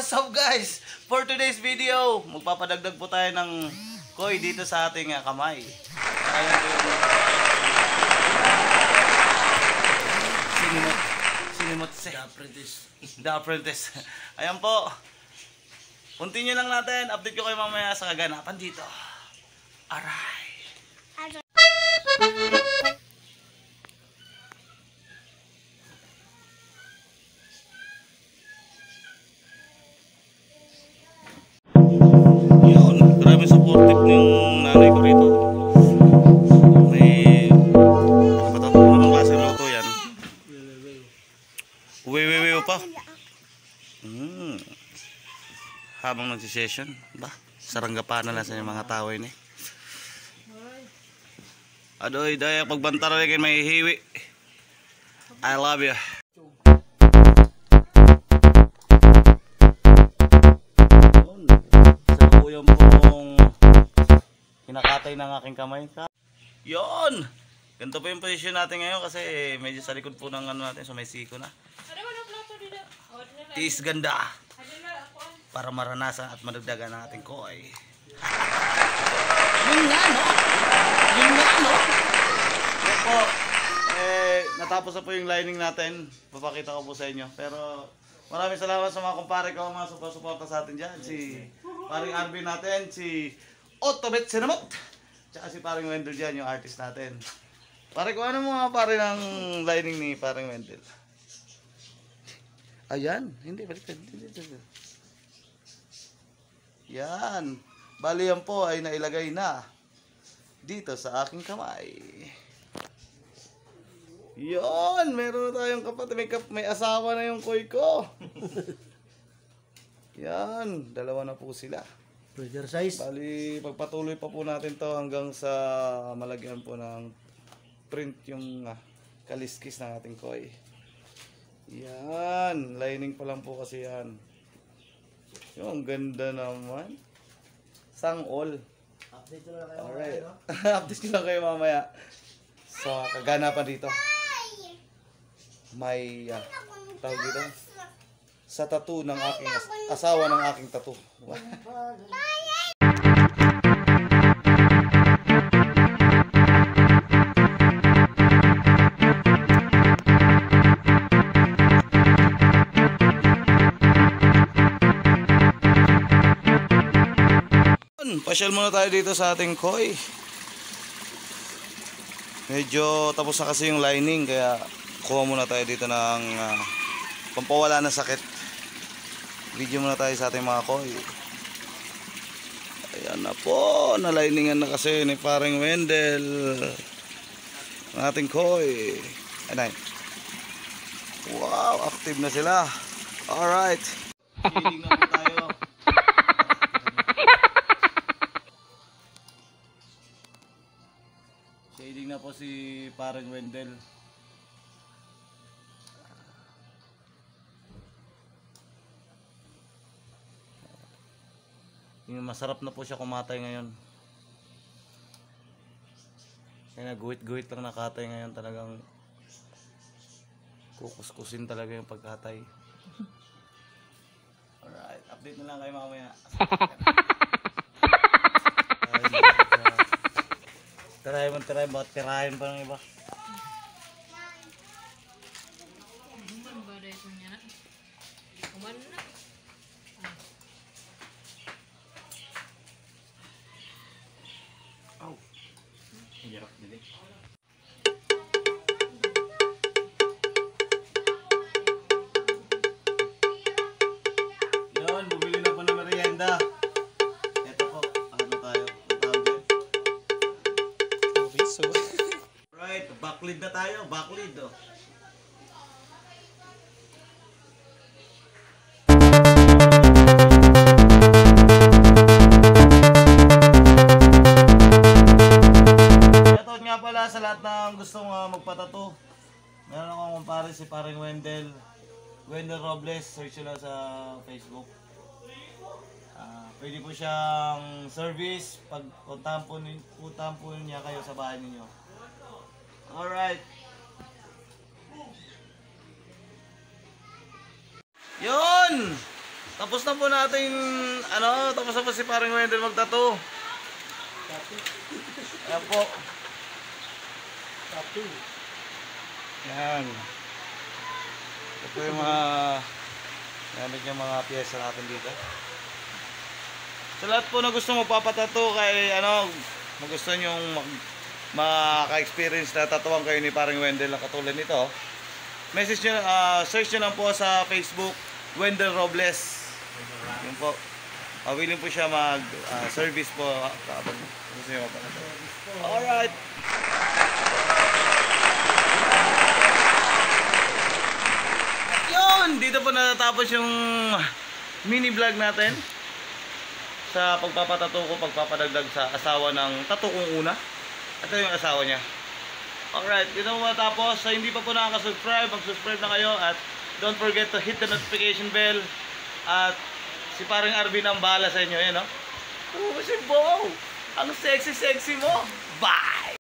What's up guys? For today's video, magpapadagdag po tayo ng koi dito sa ating kamay. Ayan po yung sinimot The Apprentice. Ayan po. Continue lang natin. Update ko kayo mamaya sa kaganapan dito. Aray. Yun, grabe supportive ng nanay ko rito. May ano bang klase ng luto yan? Uwi pa. Habang nagsisession, ba? Saranggapan na lang sa mga tao ini. Adoy, daya pagbantara rin may hiwi. I love you. Salukuyan pong kinakatay ng aking kamay. Yon! Ganito po yung position natin ngayon kasi medyo sa likod po ng ano natin, so may siko na. Tiis ganda para maranasan at madagdagan ng ating koi. Yun nga no? Yan po, natapos na po yung lining natin. Papakita ko po sa inyo. Pero maraming salamat sa mga kumpare ko, mga suporta sa atin dyan. Si paring Arvin natin, si Otobet Sinamot, tsaka si paring Wendell dyan, yung artist natin. Pare ko, ano mga pare ng lining ni paring Wendell? Ayan, hindi, baliktad. Yan. Bali yan po ay nailagay na dito sa aking kamay. Yon, meron na tayong kapatid. May asawa na yung koi ko. Yan, dalawa na po sila. Burger size. Bali, pagpatuloy pa po natin to hanggang sa malagyan po ng print yung kaliskis ng ating koi. Yan, lining pa lang po kasi yan. Yung ganda naman. Sang all. Update ko lang kayo. Alright. Update ko lang kayo mamaya sa kaganapan dito. May tawag dito sa tattoo ng aking asawa ng aking tattoo. Pasyal muna tayo dito sa ating koi. Medyo tapos na kasi yung lining, kaya kuha muna tayo dito ng pampawala ng sakit. Video muna tayo sa ating mga koi. Ayan na po, naliningan na kasi ni paring Wendell ang ating koi. Ayan. Wow, active na sila. Alright. Feeling na po tayo. Shading na po si parang Wendell. Yung masarap na po siya kumatay ngayon. Kaya guhit-guhit lang nakatay ngayon, talagang kukuskusin talaga yung pagkatay. Alright, update na lang kayo mamaya. Tirahin, bakit tirahin pa ng iba? Oh, hirap nila. Yun, bumili na po ng merienda. Right, backlid na tayo, backlid oh. Shoutout nga pala sa lahat ng gustong magpatato. Meron akong kumpare si paring Wendell Robles, search nyo lang sa Facebook. Pwede po siyang service pag puntahan po niya kayo sa bahay ninyo. Alright. Yun! Tapos na po natin, tapos na po si paring Wendell magtato. Ayan po. Yan. Ito yung mga gamit yung mga piyesa natin dito. Sa lahat po na gusto magpapatato kay gusto nyong maka-experience na tatuan kayo ni paring Wendell na katulad nito. Message nyo, search nyo lang po sa Facebook Wendell Robles. Yun po. Willing po siya mag-service po kapag gusto nyo magpatato. Alright. Yun! Dito po natatapos yung mini vlog natin sa pagpapatato ko, pagpapadagdag sa asawa ng tato kong una. Ito yung asawa niya. Alright, dito po matapos. Sa hindi pa po nakaka-subscribe, mag-subscribe na kayo at don't forget to hit the notification bell. At si paring Arvin ang bahala sa inyo, yan, no? Oh, si Bo! Ang sexy-sexy mo! Bye!